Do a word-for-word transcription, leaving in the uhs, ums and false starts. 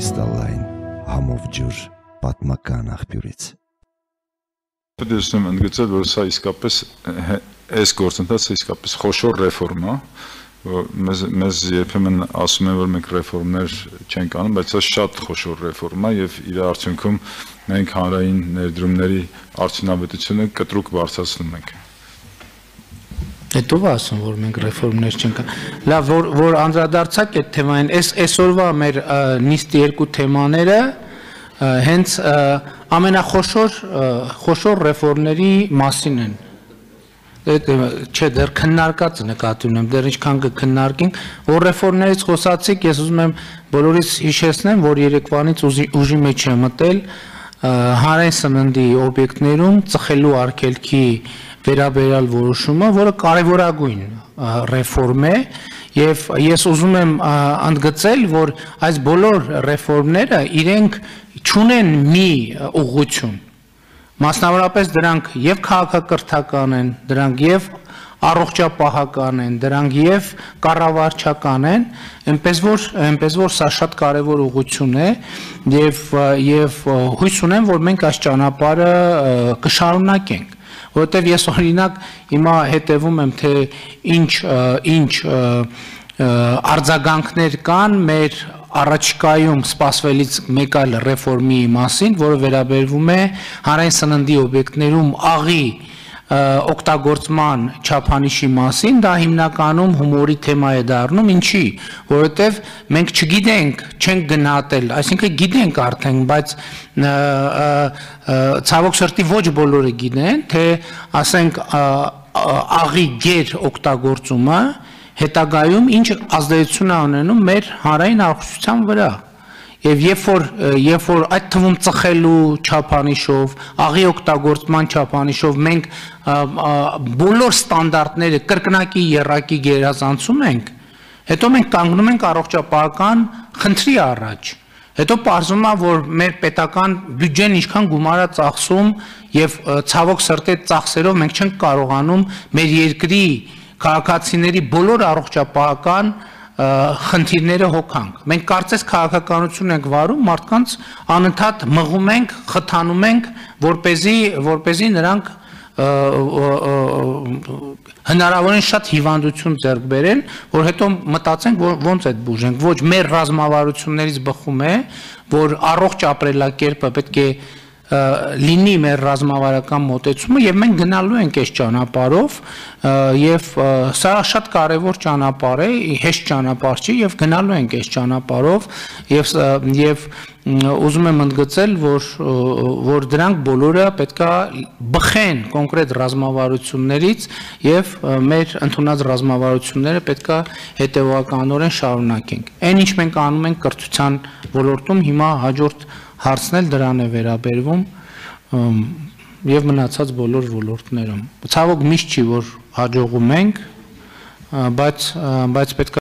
կրիստալային համով ջուր պատմական աղբյուրից։ Պետք է ասեմ ընդգծել, որ սա իսկապես այս գործընթացը իսկապես խոշոր ռեֆորմ է, մեզ մեզ երբեմն ասում են, որ մենք ռեֆորմներ չենք անում, բայց սա շատ խոշոր ռեֆորմ է եւ իր արդյունքում մենք հանրային ներդրումների արդյունավետությունը կտրուկ բարձրացնում ենք։ Հետո ասում, որ մենք ռեֆորմներ չենք անում։ Լավ, որ որ անդրադարձակ այդ թեմային, այս այսօրվա մեր նիստի երկու թեմաները հենց ամենախոշոր խոշոր ռեֆորմների մասին են։ Չէ, դեռ քննարկած նկատի ունեմ, դեռ ինչքան կքննարկենք, որ ռեֆորմներից խոսացիք, ես ուզում եմ բոլորիս հիշեցնեմ, որ երեկվանից ուժի մեջ է մտել հանրային սննդի օբյեկտներում ծխելու արգելքի վերաբերյալ որոշումը, որը կարևորագույն ռեֆորմ է, եւ ես ուզում եմ ընդգծել, որ այս բոլոր ռեֆորմները իրենք չունեն մի ուղղություն, մասնավորապես դրանք եւ քաղաքակրթական են, դրանք եւ առողջապահական են, դրանք եւ կառավարչական են, այնպես որ այնպես որ սա շատ կարևոր ուղղություն է եւ եւ հույս ունեմ, որ մենք այս ճանապարհը կշարունակենք, որովհետեւ ես օրինակ հիմա հետևում եմ, թե ինչ ինչ արձագանքներ կան մեր առաջիկայում սպասվելից մեկ այլ ռեֆորմի մասին, որը վերաբերվում է հանրային սննդի օբյեկտներում աղի օգտագործման չափանիշի մասին, դա հիմնականում հումորի թեմա է դառնում, ինչի, որովհետև մենք չգիտենք, չենք գնահատել, այսինքն գիտենք արդեն, բայց ցավոք սրտի ոչ բոլորը գիտեն, թե ասենք աղի գեր օգտագործումը հետագայում ինչ ազդեցություն է ունենում մեր հանրային առողջության վրա։ Եվ երբ որ երբ որ այդ թվում ծխելու չափանիշով, աղի օգտագործման չափանիշով մենք բոլոր ստանդարտները կրկնակի եռակի գերազանցում ենք, հետո մենք կանգնում ենք առողջապահական խնդրի առաջ։ Հետո պարզվում է, որ մեր պետական բյուջեն ինչքան գումար է ծախսում եւ ցավոք սրտի ծախսերով մենք չենք կարողանում մեր երկրի քաղաքացիների բոլոր առողջապահական խնդիրները հոգանք։ Մենք կարծես քաղաքականություն ենք վարում, մարդկանց անընդհատ մղում ենք, խթանում ենք, որպեսզի որպեսզի նրանք հնարավորին շատ հիվանդություն ձեռք բերեն, որ հետո մտածենք, որ ոնց այդ բուժենք։ Ոչ, մեր ռազմավարություններից բխում է, որ առողջ ապրելակերպը պետք է լինի մեր ռազմավարական մոտեցումը եւ մենք գնալու ենք այս ճանապարհով եւ սա շատ կարեւոր ճանապարհ է, հեշտ ճանապարհ չի եւ գնալու ենք այս ճանապարհով եւ եւ ուզում եմ ընդգծել, որ որ դրանք բոլորը պետքա բխեն կոնկրետ ռազմավարություններից եւ մեր ընդունած ռազմավարությունները պետքա հետեւականորեն շարունակենք։ Այն ինչ մենք անում ենք կրթության ոլորտում, հիմա հաջորդ հարցնել դրան է վերաբերվում եւ մնացած բոլոր ոլորտներում։ Ցավոք միշտ չի, որ հաջողում ենք, բայց բայց պետք է